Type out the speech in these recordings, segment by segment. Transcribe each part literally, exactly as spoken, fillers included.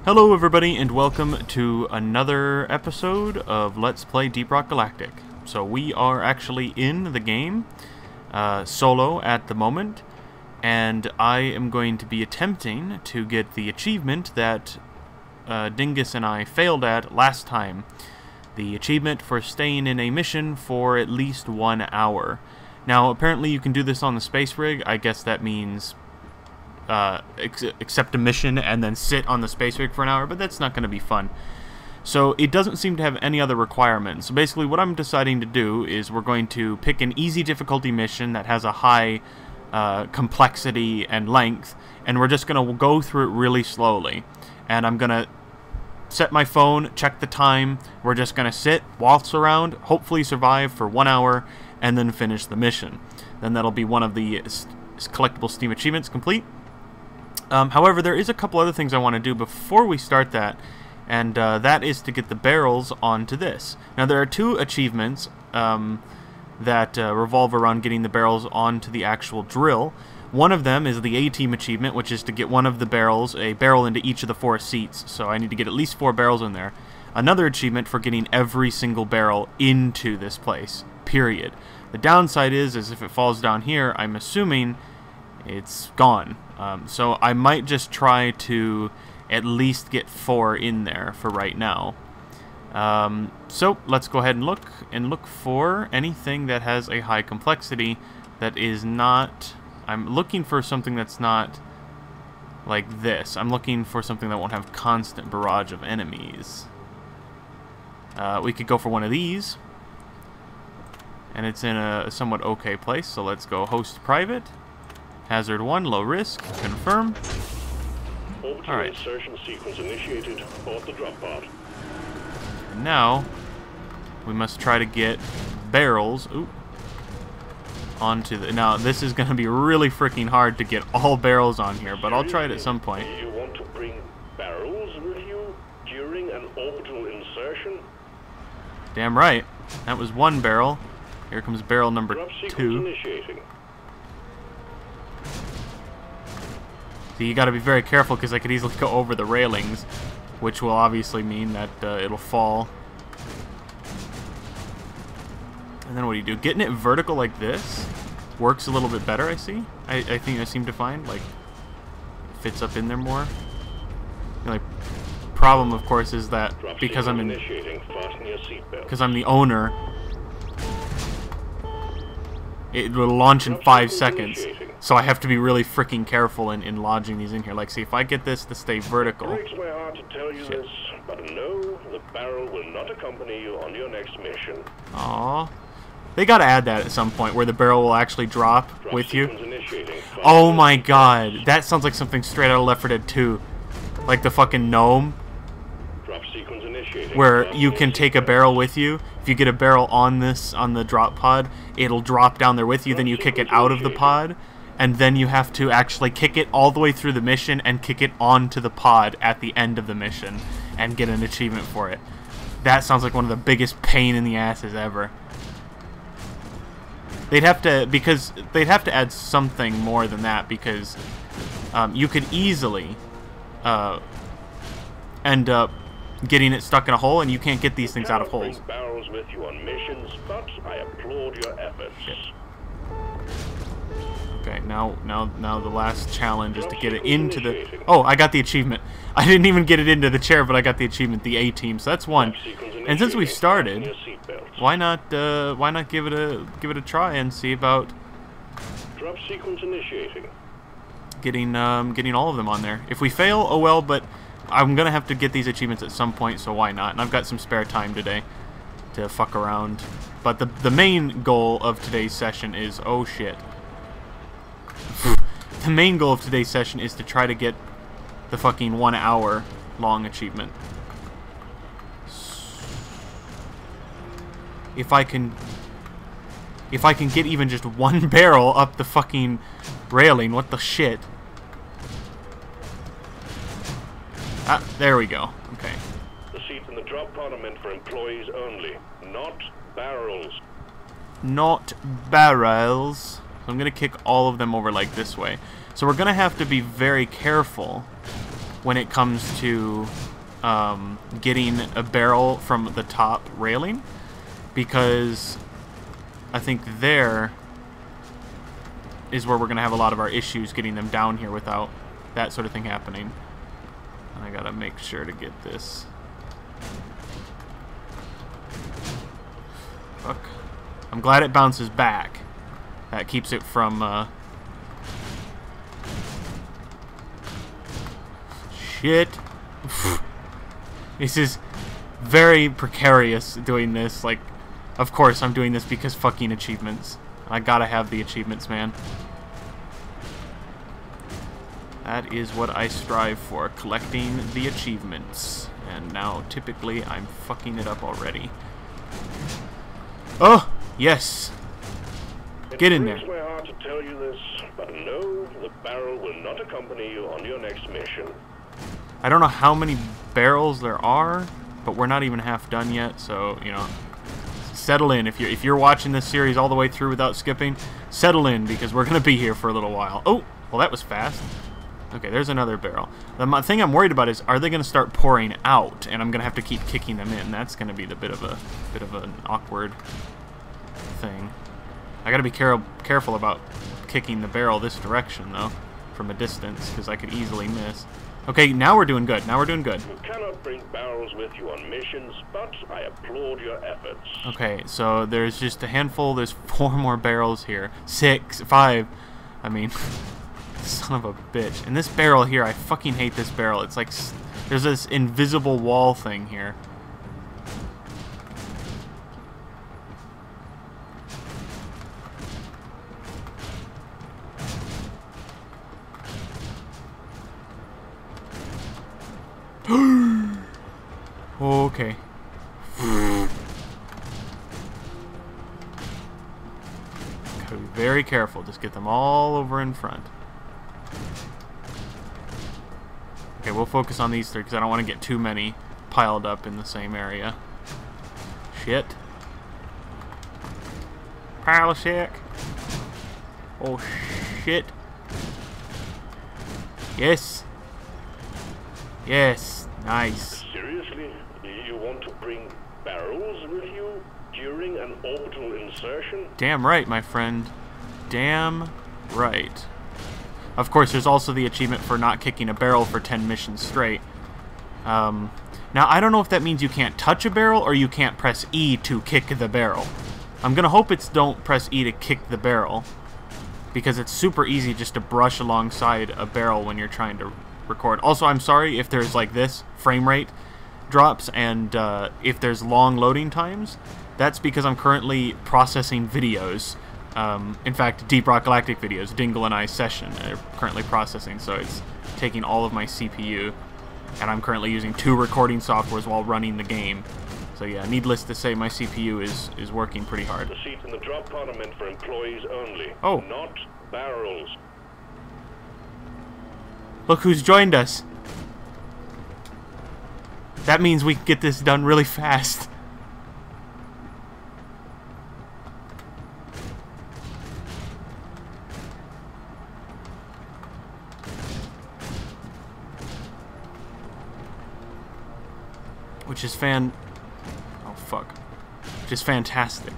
Hello everybody and welcome to another episode of Let's Play Deep Rock Galactic. So we are actually in the game, uh, solo at the moment, and I am going to be attempting to get the achievement that uh, Dingus and I failed at last time. The achievement for staying in a mission for at least one hour. Now apparently you can do this on the space rig. I guess that means Uh, ex accept a mission and then sit on the space rig for an hour, but that's not going to be fun. So it doesn't seem to have any other requirements. So basically what I'm deciding to do is we're going to pick an easy difficulty mission that has a high uh, complexity and length, and we're just going to go through it really slowly. And I'm going to set my phone, check the time, we're just going to sit, waltz around, hopefully survive for one hour, and then finish the mission. Then that'll be one of the collectible Steam achievements complete. Um, however, there is a couple other things I want to do before we start that, and uh, that is to get the barrels onto this. Now, there are two achievements um, that uh, revolve around getting the barrels onto the actual drill. One of them is the A-Team achievement, which is to get one of the barrels, a barrel into each of the four seats. So I need to get at least four barrels in there. Another achievement for getting every single barrel into this place, period. The downside is, is if it falls down here, I'm assuming it's gone. Um, so I might just try to at least get four in there for right now. Um, so let's go ahead and look and look for anything that has a high complexity that is not... I'm looking for something that's not like this. I'm looking for something that won't have constant barrage of enemies. Uh, we could go for one of these. And it's in a somewhat okay place, so let's go host private. Hazard one, low risk, confirm. Orbital All right. insertion sequence initiated. Abort the drop pod. And now we must try to get barrels ooh, onto the. Now this is going to be really freaking hard to get all barrels on here, but I'll try it at some point. You want to bring barrels with you during an orbital insertion? Damn right. That was one barrel. Here comes barrel number Drop sequence two. initiating. So you got to be very careful because I could easily go over the railings, which will obviously mean that uh, it'll fall. And then what do you do? Getting it vertical like this works a little bit better, I see. I, I think I seem to find, like, fits up in there more. The only problem, of course, is that Drop because I'm in, initiating. Fasten your seatbelt. because I'm the owner, it will launch in five seconds. So I have to be really freaking careful in, in lodging these in here. Like, see, if I get this to stay vertical... It breaks my heart to tell you Shit. this, but no, the barrel will not accompany you on your next mission. Aww. They gotta add that at some point, where the barrel will actually drop, Drop with you. sequence initiating. Fasten Oh your my seatbelt. god, that sounds like something straight out of Left four Dead two. Like the fucking gnome, Drop sequence initiating. where Fasten you your can take a seatbelt. barrel with you. If you get a barrel on this, on the drop pod, it'll drop down there with you, then you kick it out of the pod, and then you have to actually kick it all the way through the mission and kick it onto the pod at the end of the mission and get an achievement for it. That sounds like one of the biggest pain in the asses ever. They'd have to, because they'd have to add something more than that, because um, you could easily uh, end up getting it stuck in a hole, and you can't get these things out of Cannot holes. bring barrels with you on missions, but I applaud your efforts. Shit. Okay, now, now, now the last challenge is to get it into the... Oh, I got the achievement. I didn't even get it into the chair, but I got the achievement, the A-Team, so that's one. And since we've started, why not, uh, why not give it a, give it a try and see about Drop sequence initiating. getting, um, getting all of them on there. If we fail, oh well, but I'm gonna have to get these achievements at some point, so why not? And I've got some spare time today to fuck around. But the the main goal of today's session is, oh shit. The main goal of today's session is to try to get the fucking one hour long achievement. If I can... If I can get even just one barrel up the fucking railing, what the shit? Ah, there we go. Okay. The seats in the drop pod are meant for employees only, not barrels. Not barrels. I'm gonna kick all of them over like this way. So we're gonna have to be very careful when it comes to um, getting a barrel from the top railing, because I think there is where we're going to have a lot of our issues getting them down here without that sort of thing happening. And I got to make sure to get this. Fuck. I'm glad it bounces back. That keeps it from... Uh... Shit. This is very precarious doing this. Like, of course I'm doing this because fucking achievements. I gotta have the achievements, man. That is what I strive for, collecting the achievements. And now, typically, I'm fucking it up already. Oh, yes. Get in there. It breaks my heart to tell you this, but no, the barrel will not accompany you on your next mission. I don't know how many barrels there are, but we're not even half done yet, so, you know, settle in. If you're, if you're watching this series all the way through without skipping, settle in, because we're going to be here for a little while. Oh, well, that was fast. Okay, there's another barrel. The thing I'm worried about is, are they going to start pouring out, and I'm going to have to keep kicking them in? That's going to be the bit of a bit of an awkward thing. I got to be care careful about kicking the barrel this direction, though, from a distance, because I could easily miss. Okay, now we're doing good. Now we're doing good. You cannot bring barrels with you on missions, but I applaud your efforts. Okay, so there's just a handful. There's four more barrels here. Six, five. I mean, son of a bitch. And this barrel here, I fucking hate this barrel. It's like, there's this invisible wall thing here. Okay. Gotta be very careful. Just get them all over in front. Okay, we'll focus on these three because I don't want to get too many piled up in the same area. Shit. Pile of shit. Oh, shit. Yes. Yes. Nice. Seriously? You want to bring barrels with you during an orbital insertion? Damn right, my friend. Damn right. Of course, there's also the achievement for not kicking a barrel for ten missions straight. Um, now, I don't know if that means you can't touch a barrel or you can't press E to kick the barrel. I'm going to hope it's don't press E to kick the barrel, because it's super easy just to brush alongside a barrel when you're trying to record. Also, I'm sorry if there's like this frame rate drops and uh, if there's long loading times. That's because I'm currently processing videos. Um, in fact, Deep Rock Galactic videos, Dingle and I's session, are currently processing, so it's taking all of my C P U, and I'm currently using two recording softwares while running the game. So yeah, needless to say, my C P U is is working pretty hard. The seats in the drop pod are meant for employees only, oh. not barrels. Look who's joined us. That means we can get this done really fast. Which is fan... Oh, fuck. Which is fantastic.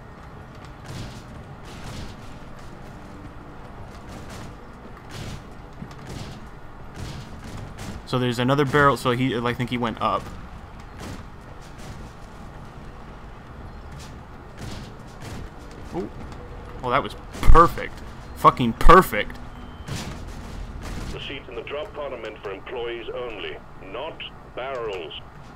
So there's another barrel, so he, I think he went up. Oh, well, that was perfect. Fucking perfect. The seats in the drop pod are meant for employees only, not barrels.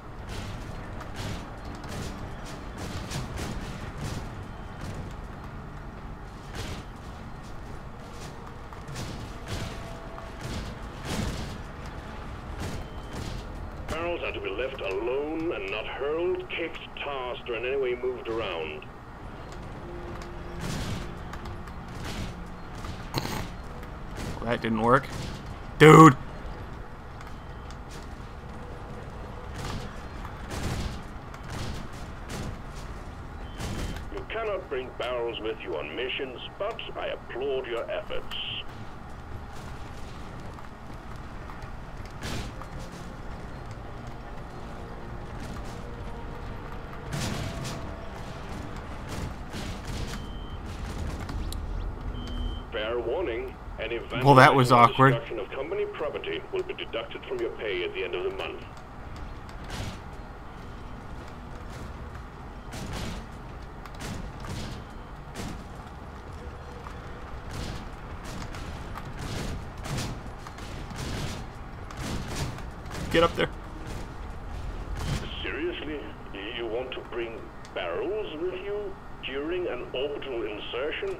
Barrels are to be left alone and not hurled, kicked, tossed, or in any way moved around. Well, that didn't work. Dude! You cannot bring barrels with you on missions, but I applaud your efforts. Fair warning, any Well, that was vandalism or awkward. destruction of company property will be deducted from your pay at the end of the month. Get up there. Seriously? You want to bring barrels with you during an orbital insertion?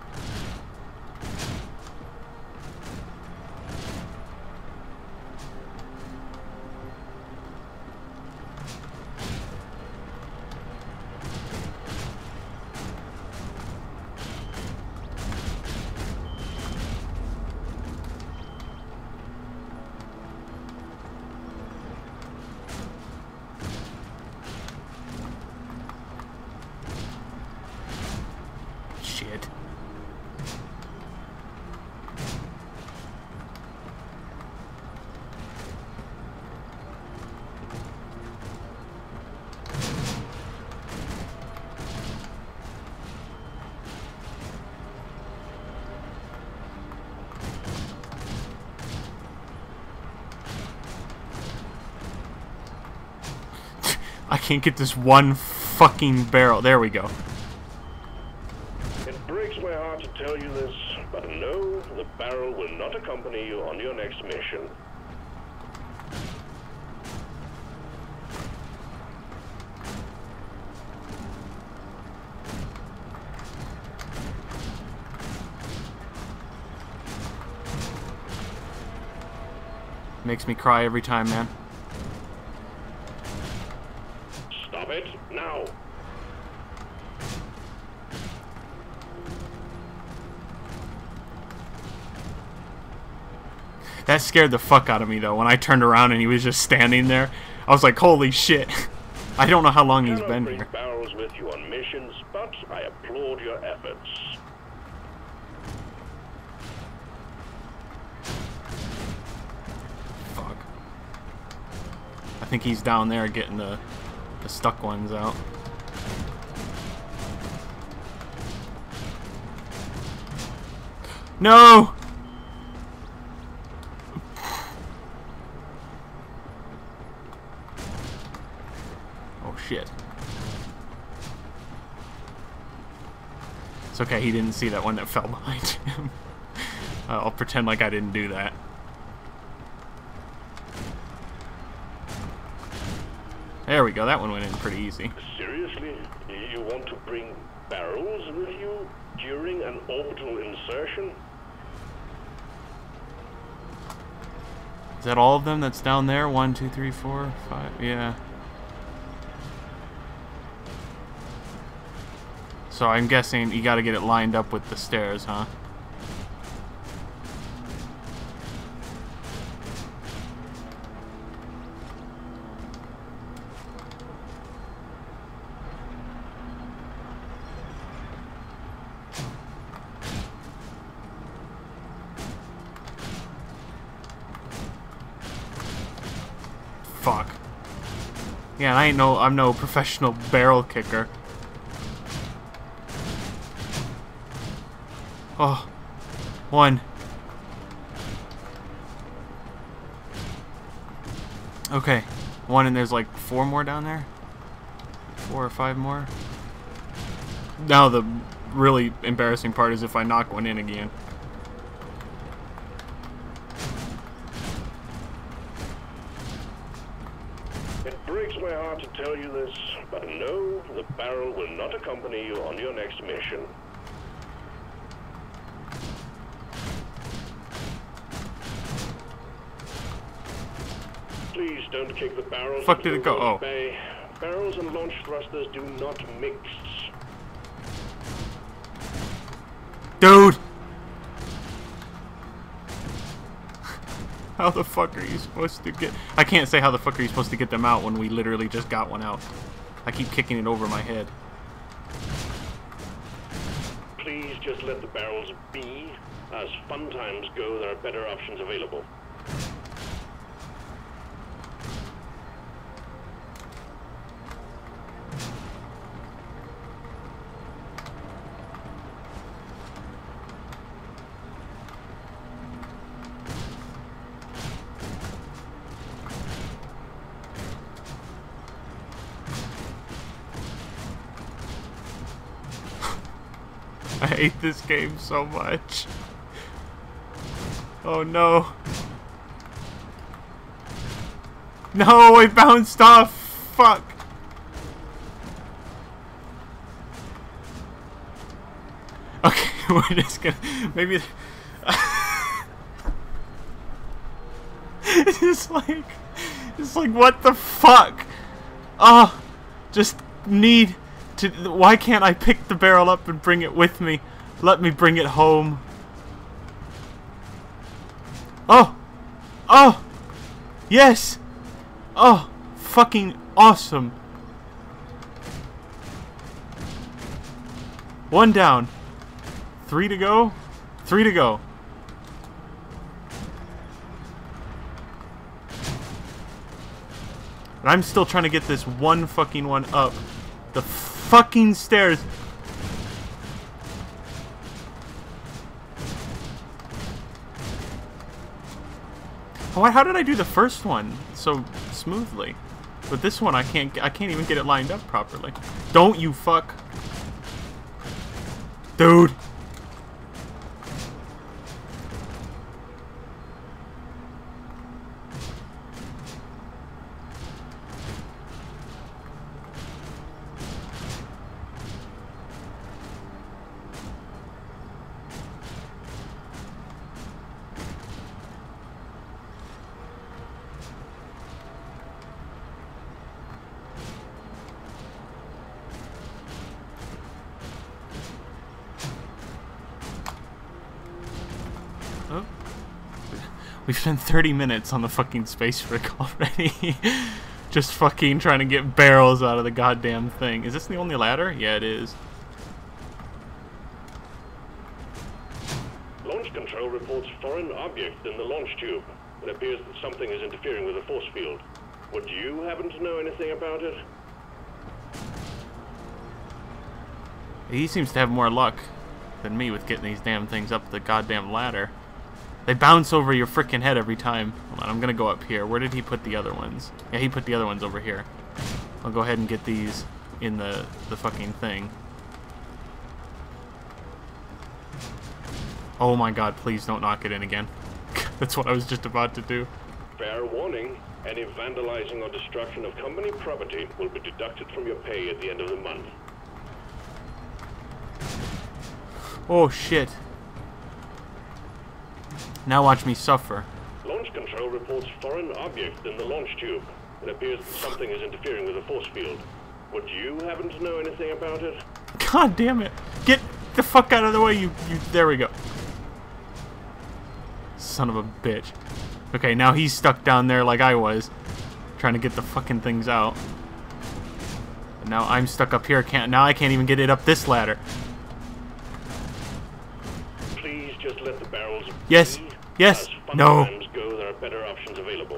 Shit. I can't get this one fucking barrel. There we go. It breaks my heart to tell you this, but no, the barrel will not accompany you on your next mission. Makes me cry every time, man. Stop it, now! That scared the fuck out of me, though, when I turned around and he was just standing there. I was like, holy shit. I don't know how long he's Cannot been bring here. barrels with you on missions, but I applaud your efforts. Fuck. I think he's down there getting the, the stuck ones out. No! Oh shit. It's okay, he didn't see that one that fell behind him. I'll pretend like I didn't do that. There we go, that one went in pretty easy. Seriously? You want to bring barrels with you during an orbital insertion? Is that all of them that's down there? One, two, three, four, five, yeah. So I'm guessing you gotta get it lined up with the stairs, huh? Fuck. Yeah, I ain't no, I'm no professional barrel kicker. Oh, one. Okay, one, and there's like four more down there? Four or five more? Now the really embarrassing part is if I knock one in again. It breaks my heart to tell you this, but no, the barrel will not accompany you on your next mission. Please don't kick the barrels. Fuck did it go? Oh. Bay. Barrels and launch thrusters do not mix. Dude! How the fuck are you supposed to get... I can't say how the fuck are you supposed to get them out when we literally just got one out. I keep kicking it over my head. Please just let the barrels be. As fun times go, there are better options available. I hate this game so much. Oh no. No, it bounced off. Fuck. Okay, we're just gonna maybe. It's just like, it's like what the fuck? Oh, just need to. Why can't I pick the barrel up and bring it with me? Let me bring it home. Oh, oh, yes. Oh, fucking awesome. One down. Three to go. Three to go. And I'm still trying to get this one fucking one up the fucking stairs. Why? How did I do the first one so smoothly? But this one, I can't. I can't even get it lined up properly. Don't you fuck, dude. Oh. We've spent thirty minutes on the fucking space rig already. Just fucking trying to get barrels out of the goddamn thing. Is this the only ladder? Yeah, it is. Launch control reports foreign object in the launch tube. It appears that something is interfering with the force field. Would you happen to know anything about it? He seems to have more luck than me with getting these damn things up the goddamn ladder. They bounce over your frickin' head every time. Hold on, I'm gonna go up here. Where did he put the other ones? Yeah, he put the other ones over here. I'll go ahead and get these in the, the fucking thing. Oh my god, please don't knock it in again. That's what I was just about to do. Fair warning. Any vandalizing or destruction of company property will be deducted from your pay at the end of the month. Oh shit. Now watch me suffer. Launch control reports foreign object in the launch tube. It appears that something is interfering with the force field. Would you happen to know anything about it? God damn it. Get the fuck out of the way, you, you... There we go. Son of a bitch. Okay, now he's stuck down there like I was. Trying to get the fucking things out. And now I'm stuck up here. Can't. Now I can't even get it up this ladder. Please just let the barrels... Yes. Be. Yes. As No. times go, there are better options available.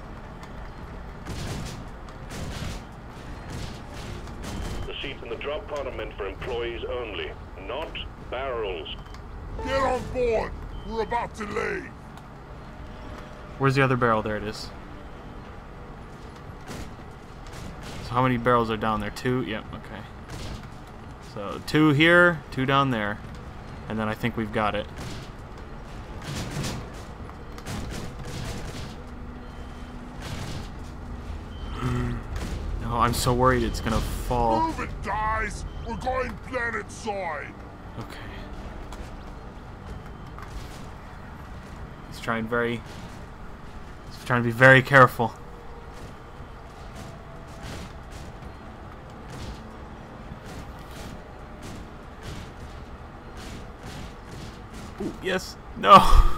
The seats in the drop pod are meant for employees only, not barrels. Get on board! We're about to leave! Where's the other barrel? There it is. So how many barrels are down there? Two? Yep, okay. So two here, two down there. And then I think we've got it. No, I'm so worried it's gonna fall. Move it, guys! We're going planet side! Okay. He's trying very... He's trying to be very careful. Ooh, yes. No.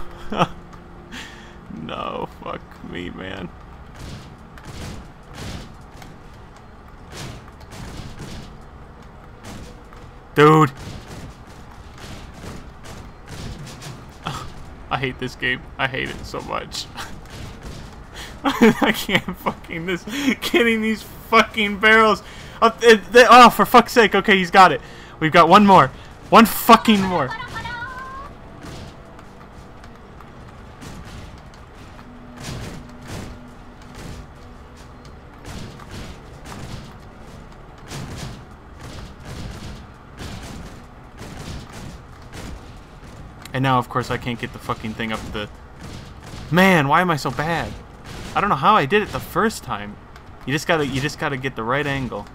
No, fuck me, man. Dude. Ugh, I hate this game. I hate it so much. I can't fucking this getting these fucking barrels. Oh, they, they, oh, for fuck's sake. Okay, he's got it. We've got one more. One fucking more. And now, of course, I can't get the fucking thing up the... Man, why am I so bad? I don't know how I did it the first time. You just gotta, you just gotta get the right angle.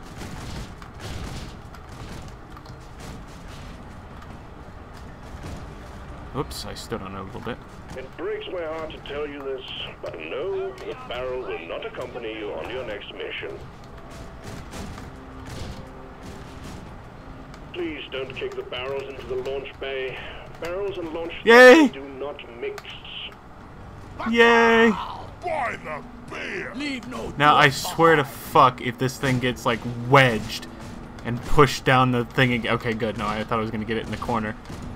Oops, I stood on it a little bit. It breaks my heart to tell you this, but no, the barrel will not accompany you on your next mission. Please don't kick the barrels into the launch bay. Barrels and launch Yay! do not mix. Yay! By the beer! Leave no Now I doubt swear to behind. fuck if this thing gets like wedged and pushed down the thing again. Okay, good. No, I thought I was gonna get it in the corner.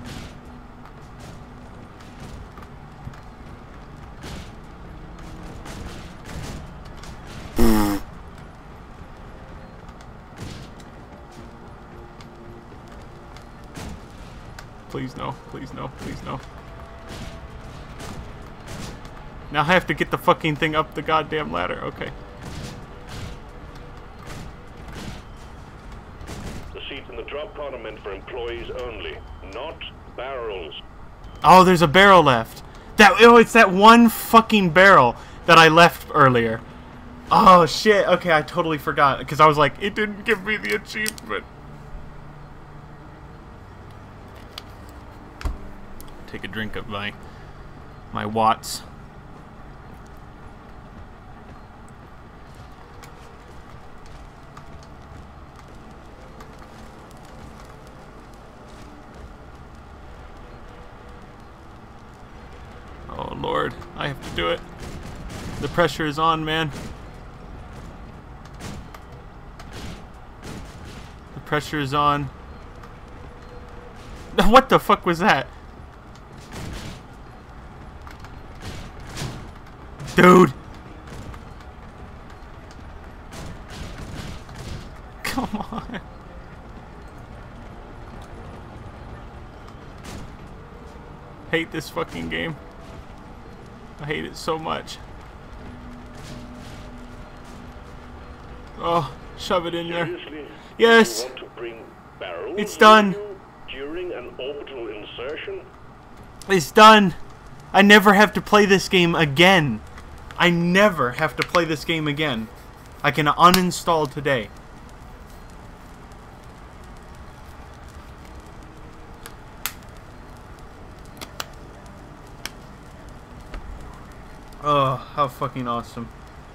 Please no, please no, please no. Now I have to get the fucking thing up the goddamn ladder. Okay. The seats in the drop pod are meant for employees only, not barrels. Oh, there's a barrel left. That oh, it's that one fucking barrel that I left earlier. Oh shit. Okay, I totally forgot because I was like, it didn't give me the achievement. Take a drink of my my watts. Oh Lord, I have to do it. The pressure is on, man. The pressure is on. What the fuck was that? Dude! Come on. Hate this fucking game. I hate it so much. Oh, shove it in there. Seriously? Yes! You want to bring barrels It's done. with you during an orbital insertion? It's done. I never have to play this game again. I never have to play this game again. I can uninstall today. Oh, how fucking awesome.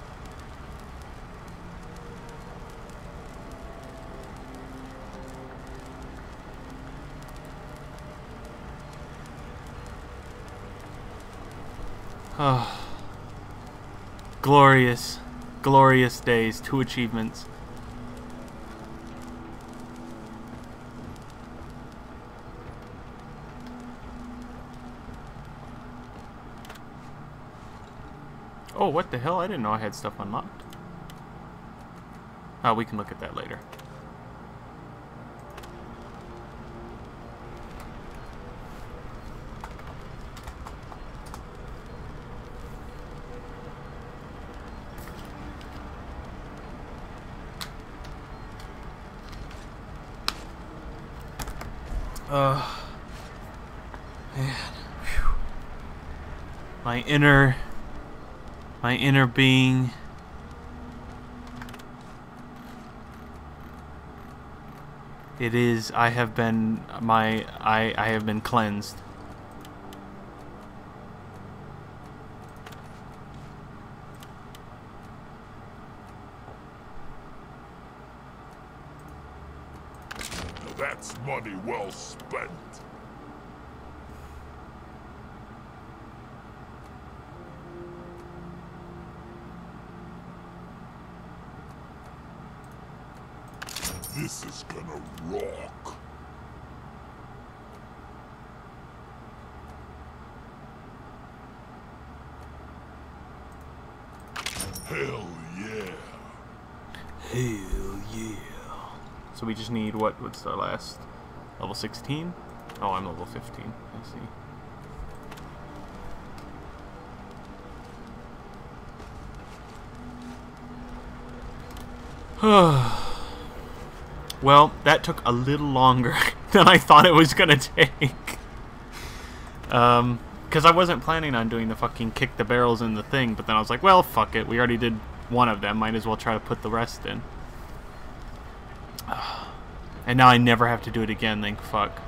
Oh. Glorious, glorious days. Two achievements. Oh, what the hell? I didn't know I had stuff unlocked. Oh, we can look at that later. Uh, man, whew. My inner, my inner being. It is. I have been my. I. I have been cleansed. That's money well spent. This is gonna rock. Hell yeah. Hell yeah. So we just need what? What's our last? Level sixteen? Oh, I'm level fifteen. I see. Well, that took a little longer than I thought it was gonna take. Um, because I wasn't planning on doing the fucking kick the barrels in the thing, but then I was like, well, fuck it. We already did one of them. Might as well try to put the rest in. And now I never have to do it again, thank fuck.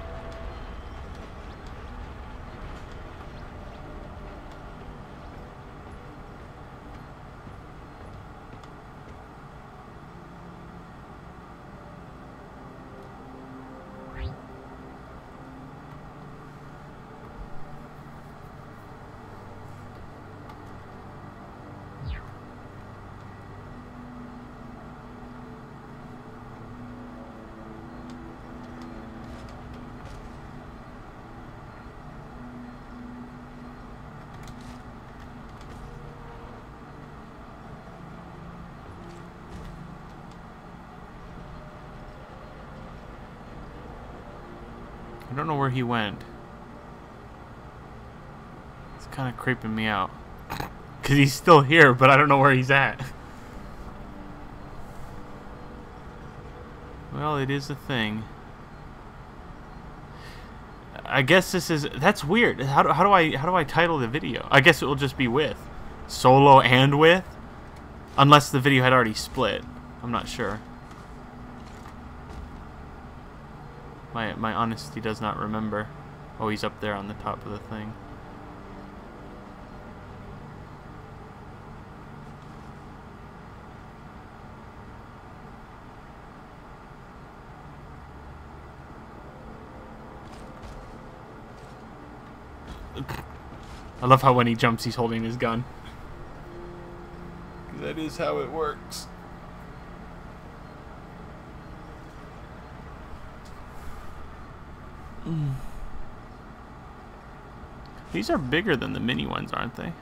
I don't know where he went. It's kind of creeping me out. Because he's still here, but I don't know where he's at. Well, it is a thing. I guess this is... That's weird. How do, how do I how do I title the video? I guess it will just be with. Solo and with? Unless the video had already split. I'm not sure. My, my honesty does not remember. Oh, he's up there on the top of the thing. I love how when he jumps he's holding his gun. That is how it works. Mm. These are bigger than the mini ones, aren't they?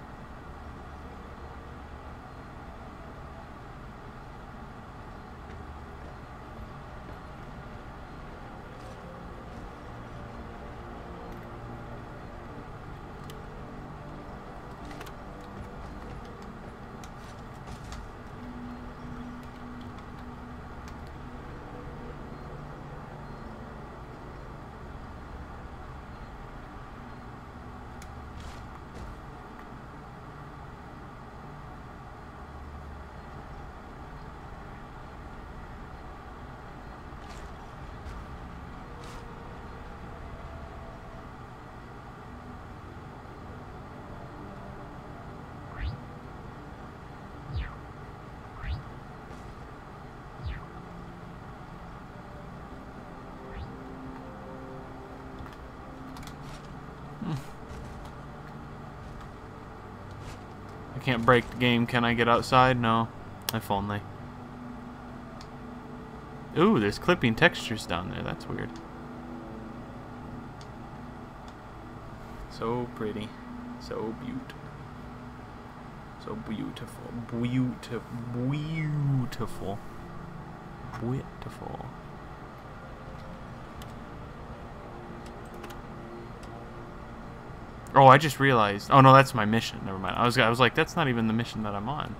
I can't break the game. Can I get outside? No. If only. Ooh, there's clipping textures down there. That's weird. So pretty. So beautiful. So beautiful. Beautiful. Beautiful. Beautiful. Oh, I just realized. Oh no, that's my mission. Never mind. I was I was like, that's not even the mission that I'm on.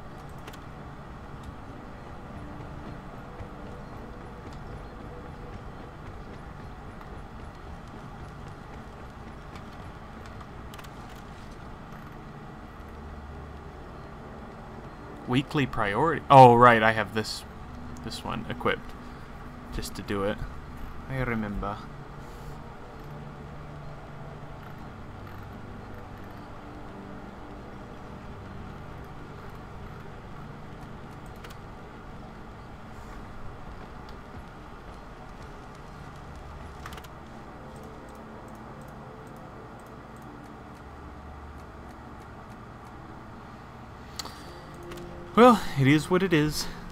Weekly priority. Oh right, I have this this one equipped just to do it. I remember. Well, it is what it is.